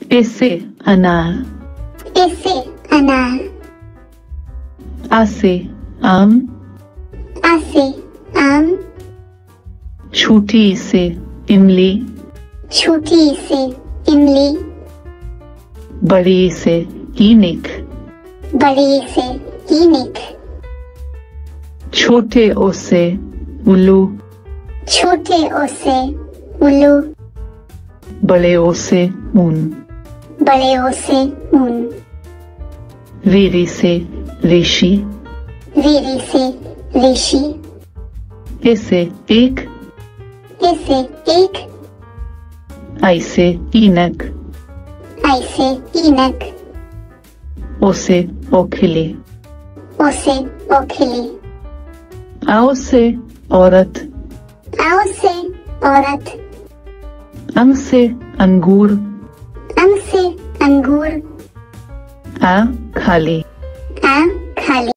ए से अनार, ए से अनार। आ से आम, आ से आम। छोटी से इमली, छोटी से इमली। बड़ी से ईनिक, बड़ी से ईनिक। छोटे ओ से उल्लू, छोटे ओ से उल्लू। बड़े ओ से ऊन, बड़े ओ से ऊन। रीरी से ऋषि, रीरी से ऋषि। ए से एक, ए से एक। आई से ईनक, आई से ईनक। ओ से ओखली, ओ से ओखली। आओ से औरत, आओ से औरत। अंग से अंगूर, अंग से अंगूर। आ खाली, आ